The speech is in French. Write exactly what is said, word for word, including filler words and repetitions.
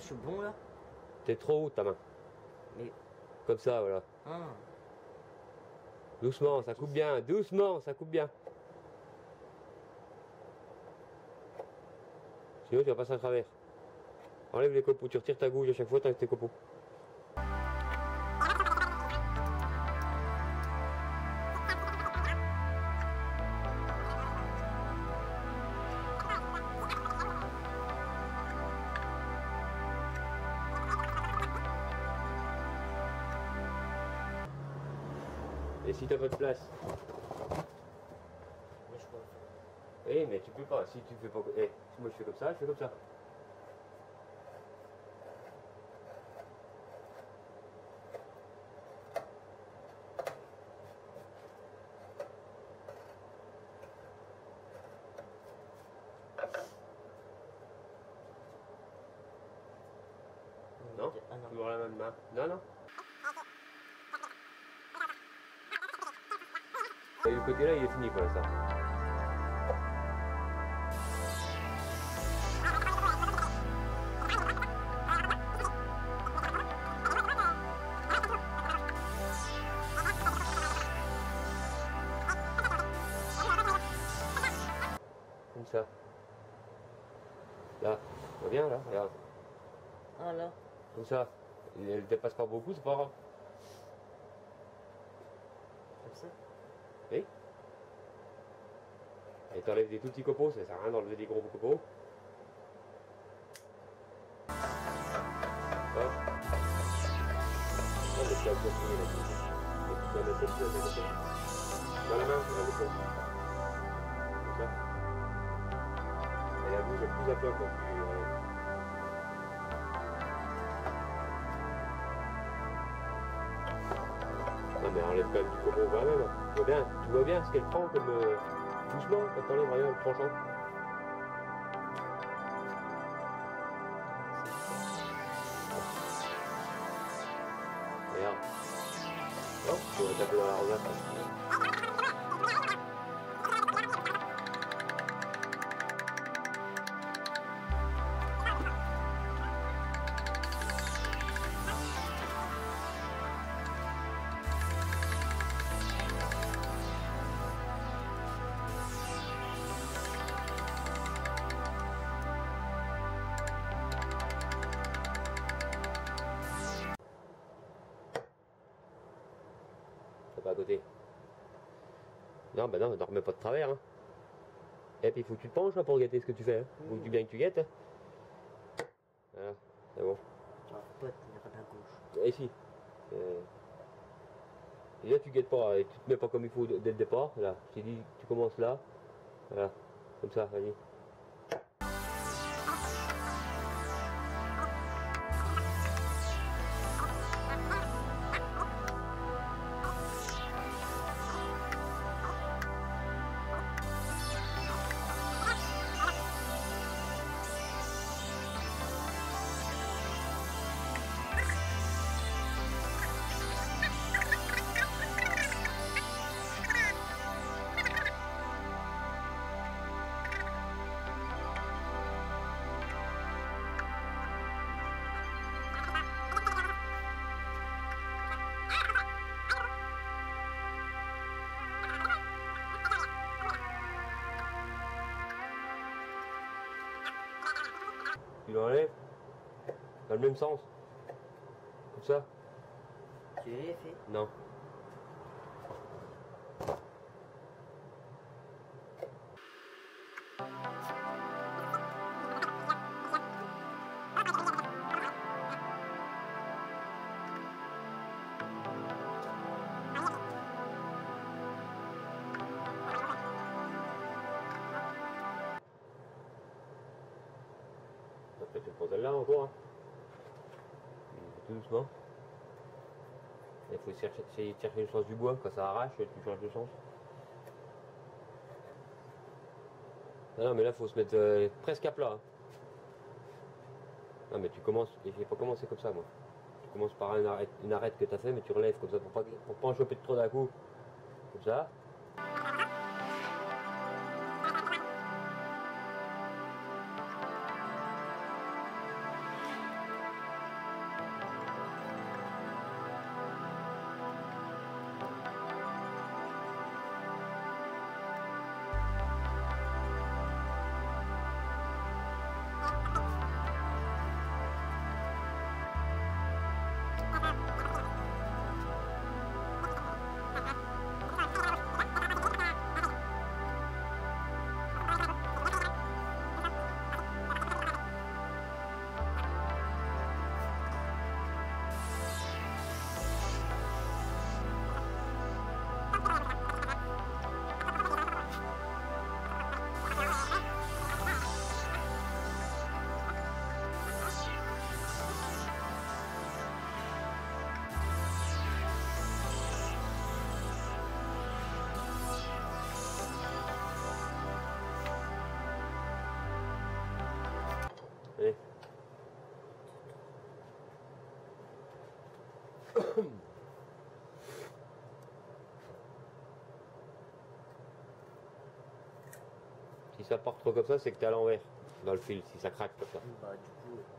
suis bon là. T'es trop haut ta main. Mais. Comme ça, voilà. Ah. Doucement, ça coupe bien. Doucement, ça coupe bien. Sinon tu vas passer à travers. Enlève les copeaux, tu retires ta gouille à chaque fois, t'enlèves tes copeaux. Et si t'as pas de place? Moi je peux. Oui, mais tu peux pas. Si tu fais pas. Eh, si moi je fais comme ça, je fais comme ça. Non, Ah non. toujours la même main. Non, non. Et le côté là, il est fini pour l'instant. Comme ça. Là, ça va bien là, regarde. Ah là. Comme ça. Et elle dépasse pas beaucoup, c'est pas grave. Comme ça. Oui. Et t'enlèves des tout petits copeaux, ça sert à rien d'enlever des gros copeaux. Hop. Oh, mais tu as bien fini là. Et tu dois laisser, tu dois laisser. Dans la main, tu vas laisser. Comme ça. Et la bouche est plus à plat quand tu enlèves. Non mais enlève quand même du copeau quand même. Tu vois bien, tu vois bien ce qu'elle prend comme euh, doucement quand t'enlèves rien le tranchant. Regarde. Oh, tu vas taper dans la rosace. Pas à côté. Non, bah non, ne remets pas de travers. Hein. Et puis il faut que tu te penches là, pour guetter ce que tu fais. Hein. Faut que tu bien que tu guettes. Hein. Voilà, c'est bon. Tu vas pas tenir à la gauche. Et ici. Euh... Et là tu guettes pas, et tu te mets pas comme il faut dès le départ. Là, je t'ai dit, tu commences là. Voilà, comme ça, vas-y. Tu l'enlèves dans le même sens. Comme ça. Tu l'as fait? Non. Après tu prends celle-là encore. Hein. Tout doucement. Il faut chercher, essayer de chercher le sens du bois. Quand ça arrache, tu changes de sens. Ah non mais là il faut se mettre euh, presque à plat. Hein. Non mais tu commences, il ne faut pas commencer comme ça moi. Tu commences par une arête, une arête que tu as fait mais tu relèves comme ça pour pas, pour pas en choper de trop d'un coup. Comme ça. Si ça part trop comme ça, c'est que t'es à l'envers dans le fil, si ça craque comme ça. Bah, du coup,